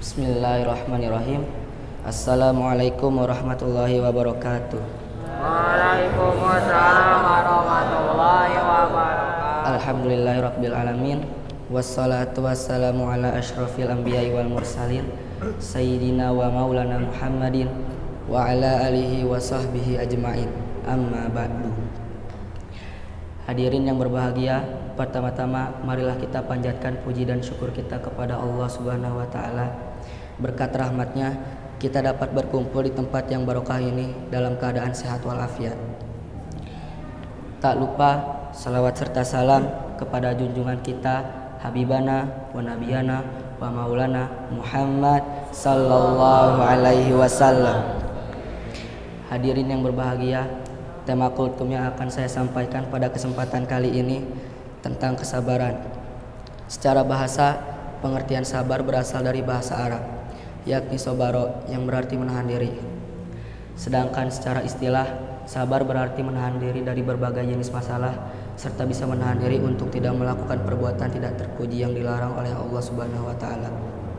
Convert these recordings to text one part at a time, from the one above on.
Bismillahirrahmanirrahim. Assalamualaikum warahmatullahi wabarakatuh. Waalaikumsalam warahmatullahi wabarakatuh. Alhamdulillahirabbil alamin. Wassalatu wassalamu ala asyrafil anbiya'i wal mursalin sayyidina wa maulana Muhammadin wa ala alihi wa sahbihi ajmain. Amma ba'du. Hadirin yang berbahagia, pertama-tama marilah kita panjatkan puji dan syukur kita kepada Allah Subhanahu wa taala. Berkat rahmatnya kita dapat berkumpul di tempat yang barokah ini dalam keadaan sehat walafiat. Tak lupa salawat serta salam kepada junjungan kita Habibana wa Nabiyana wa Maulana Muhammad sallallahu alaihi wasallam. Hadirin yang berbahagia, tema kultum yang akan saya sampaikan pada kesempatan kali ini tentang kesabaran. Secara bahasa, pengertian sabar berasal dari bahasa Arab, yakni sobaro, yang berarti menahan diri. Sedangkan secara istilah, sabar berarti menahan diri dari berbagai jenis masalah serta bisa menahan diri untuk tidak melakukan perbuatan tidak terpuji yang dilarang oleh Allah Subhanahu wa taala.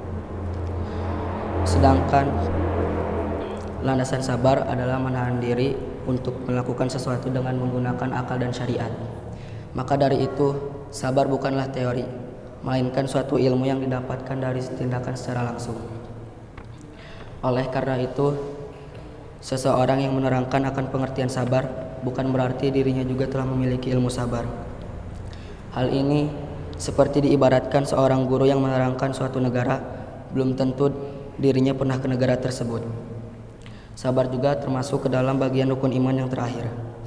Sedangkan landasan sabar adalah menahan diri untuk melakukan sesuatu dengan menggunakan akal dan syariat. Maka dari itu, sabar bukanlah teori, melainkan suatu ilmu yang didapatkan dari tindakan secara langsung. Oleh karena itu, seseorang yang menerangkan akan pengertian sabar bukan berarti dirinya juga telah memiliki ilmu sabar. Hal ini seperti diibaratkan seorang guru yang menerangkan suatu negara, belum tentu dirinya pernah ke negara tersebut. Sabar juga termasuk ke dalam bagian rukun iman yang terakhir.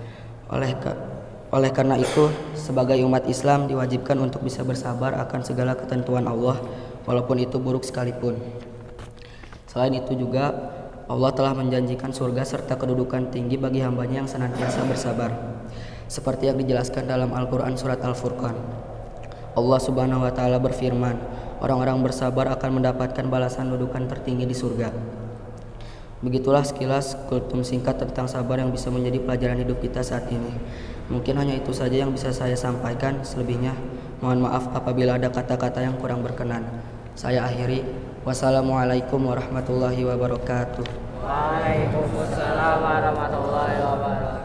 Oleh karena itu, sebagai umat Islam diwajibkan untuk bisa bersabar akan segala ketentuan Allah, walaupun itu buruk sekalipun. Selain itu juga, Allah telah menjanjikan surga serta kedudukan tinggi bagi hambanya yang senantiasa bersabar. Seperti yang dijelaskan dalam Al-Quran surat Al-Furqan. Allah Subhanahu wa taala berfirman, orang-orang bersabar akan mendapatkan balasan kedudukan tertinggi di surga. Begitulah sekilas kultum singkat tentang sabar yang bisa menjadi pelajaran hidup kita saat ini. Mungkin hanya itu saja yang bisa saya sampaikan. Selebihnya mohon maaf apabila ada kata-kata yang kurang berkenan. Saya akhiri. Wassalamualaikum warahmatullahi wabarakatuh. Waalaikumsalam warahmatullahi wabarakatuh.